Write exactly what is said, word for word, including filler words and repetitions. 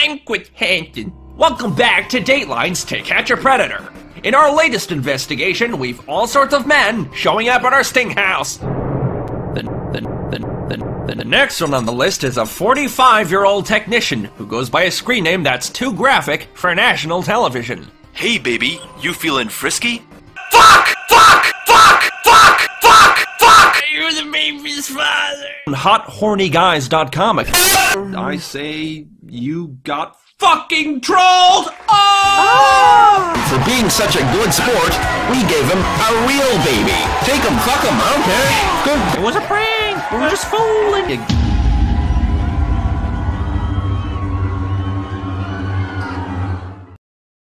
drink with Hampton. Welcome back to Dateline's To Catch a Predator. In our latest investigation, we've all sorts of men showing up at our sting house. The, the, the, the, the next one on the list is a forty-five-year-old technician who goes by a screen name that's too graphic for national television. Hey baby, you feeling frisky? Fuck! Fuck! Fuck! Fuck! Fuck! Fuck! You're the baby's father! hot horny guys dot com. I say you got fucking trolled! Oh! For being such a good sport, we gave him a real baby. Take him, fuck him, okay? Good. It was a prank! We were just fooling you.